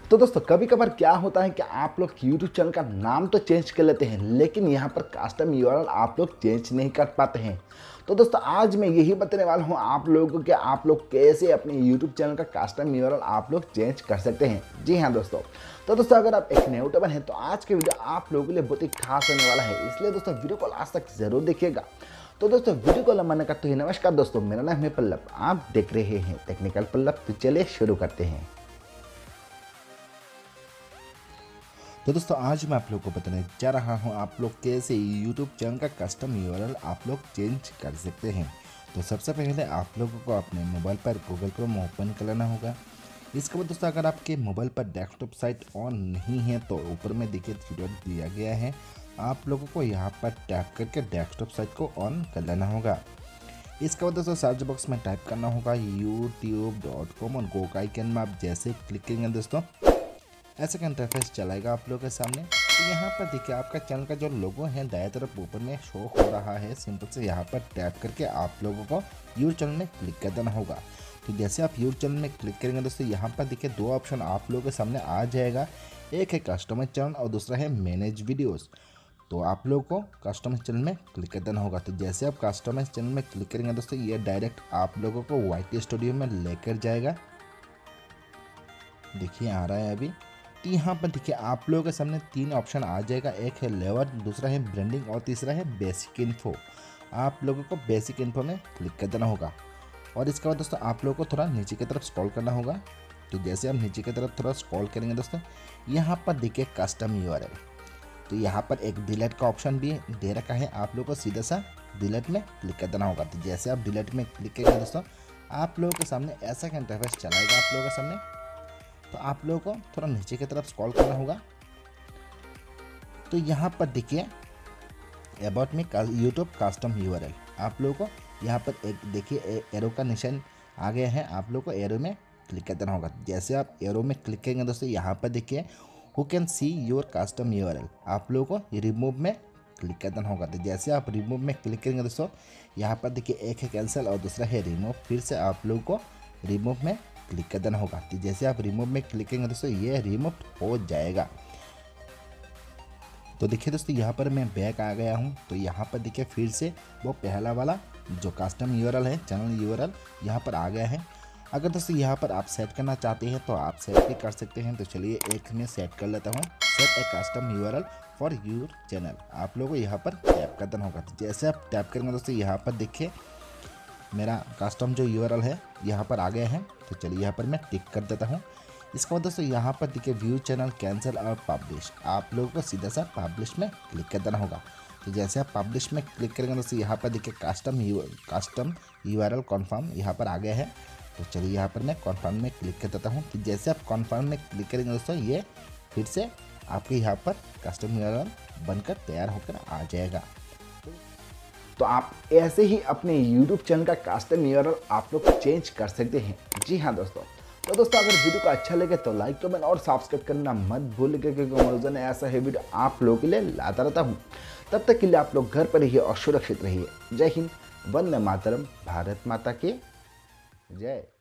तो दोस्तों कभी कभार क्या होता है कि आप लोग यूट्यूब चैनल का नाम तो चेंज कर लेते हैं, लेकिन यहाँ पर कस्टम यूआरएल आप लोग चेंज नहीं कर पाते हैं। तो दोस्तों आज मैं यही बताने वाला हूँ आप लोगों को कि आप लोग कैसे अपने यूट्यूब चैनल का कस्टम यूआरएल आप लोग चेंज कर सकते हैं। जी हाँ दोस्तों, तो दोस्तों अगर आप एक न्यू यूट्यूबर हैं तो आज के वीडियो आप लोगों के लिए बहुत ही खास होने वाला है, इसलिए दोस्तों वीडियो को लास्ट तक जरूर देखिएगा। तो दोस्तों वीडियो को लंबा न करते हुए नमस्कार दोस्तों, मेरा नाम है पल्लव, आप देख रहे हैं टेक्निकल पल्लव। तो चलिए शुरू करते हैं। तो दोस्तों आज मैं आप लोग को बताने जा रहा हूं आप लोग कैसे YouTube चैनल का कस्टम यूआरएल आप लोग चेंज कर सकते हैं। तो सबसे पहले आप लोगों को अपने मोबाइल पर गूगल क्रोम ओपन कर लेना होगा। इसके बाद दोस्तों अगर आपके मोबाइल पर डेस्कटॉप साइट ऑन नहीं है तो ऊपर में देखिए ट्यूटोरियल दिया गया है, आप लोगों को यहाँ पर टैप करके डेस्कटॉप साइट को ऑन कर लेना होगा। इसके बाद दोस्तों सर्च बॉक्स में टाइप करना होगा youtube.com और गो का आइकन में आप जैसे क्लिक करेंगे दोस्तों ऐसा का इंटरफेस चलाएगा आप लोगों के सामने। तो यहाँ पर देखिए आपका चैनल का जो लोगो है दाएं तरफ ऊपर में शो हो रहा है। सिंपल से यहाँ पर टैप करके आप लोगों को यूर चैनल में क्लिक कर देना होगा। तो जैसे आप यूर चैनल में क्लिक करेंगे दोस्तों यहाँ पर देखिए दो ऑप्शन आप लोगों के सामने आ जाएगा, एक है कस्टमाइज चैनल और दूसरा है मैनेज वीडियोज़। तो आप लोगों को कस्टमाइज चैनल में क्लिक कर देना होगा। तो जैसे आप कस्टमाइज चैनल में क्लिक करेंगे दोस्तों ये डायरेक्ट आप लोगों को YT स्टूडियो में लेकर जाएगा। देखिए आ रहा है अभी। तो यहाँ पर देखिए आप लोगों के सामने तीन ऑप्शन आ जाएगा, एक है लेवर, दूसरा है ब्रांडिंग और तीसरा है बेसिक इन्फो। आप लोगों को बेसिक इन्फो में क्लिक कर देना होगा और इसके बाद दोस्तों आप लोगों को थोड़ा नीचे की तरफ स्क्रॉल करना होगा। तो जैसे आप नीचे की तरफ थोड़ा स्क्रॉल करेंगे दोस्तों यहाँ पर देखिए कस्टम यूआरएल। तो यहाँ पर एक डिलीट का ऑप्शन भी दे रखा है, आप लोगों को सीधा सा डिलीट में क्लिक कर देना होगा। तो जैसे आप डिलीट में क्लिक करेंगे दोस्तों आप लोगों के सामने ऐसा का इंटरफेस चलाएगा आप लोगों के सामने। तो आप लोगों को थोड़ा नीचे की तरफ स्क्रॉल करना होगा। तो यहाँ पर देखिए अबाउट में यूट्यूब कस्टम यूआरएल, आप लोगों को यहाँ पर एक देखिए एरो का निशान आ गया है, आप लोगों को एरो में क्लिक कर देना होगा। जैसे आप एरो में क्लिक करेंगे दोस्तों यहाँ पर देखिए who can see your custom URL, आप लोगों को रिमूव में क्लिक कर देना होगा। तो जैसे आप रिमूव में क्लिक करेंगे दोस्तों यहाँ पर देखिए एक है कैंसिल और दूसरा है रिमूव, फिर से आप लोगों को रिमूव में क्लिक कर देना होगा। तो जैसे आप रिमूव में क्लिक करेंगे दोस्तों ये रिमूव हो जाएगा। तो देखिए दोस्तों यहाँ पर मैं बैक आ गया हूँ। तो यहाँ पर देखिए फिर से वो पहला वाला जो कस्टम यूआरएल है चैनल यूआरएल यहाँ पर आ गया है। अगर दोस्तों यहाँ पर आप सेट करना चाहते हैं तो आप सेट भी कर सकते हैं। तो चलिए एक में सेट कर लेता हूँ, set a custom URL for your channel. आप लोगों को यहाँ पर टैप कर देना होगा। तो जैसे आप टैप करेंगे दोस्तों यहाँ पर देखिए मेरा कस्टम जो यूआरएल है यहाँ पर आ गया है। तो चलिए यहाँ पर मैं टिक कर देता हूँ। इसके बाद दोस्तों यहाँ पर देखिए व्यू चैनल कैंसिल और पब्लिश, आप लोगों को सीधा सा पब्लिश में क्लिक कर देना होगा। तो जैसे आप पब्लिश में क्लिक करेंगे दोस्तों यहाँ पर देखिए कस्टम यूआरएल कन्फर्म यहाँ पर आ गया है। तो चलिए यहाँ पर मैं कन्फर्म में क्लिक कर देता हूँ। तो जैसे आप कन्फर्म में क्लिक करेंगे दोस्तों ये फिर से आपके यहाँ पर कस्टम यूआरएल बनकर तैयार होकर आ जाएगा। तो आप ऐसे ही अपने YouTube चैनल का कस्टम यूआरएल आप लोग चेंज कर सकते हैं। जी हाँ दोस्तों, तो दोस्तों अगर वीडियो को अच्छा लगे तो लाइक कमेंट और सब्सक्राइब करना मत भूलिएगा, क्योंकि रोजाना ऐसा है वीडियो आप लोगों के लिए लाता रहता हूँ। तब तक के लिए आप लोग घर पर रहिए और सुरक्षित रहिए। जय हिंद, वंदे मातरम, भारत माता की जय।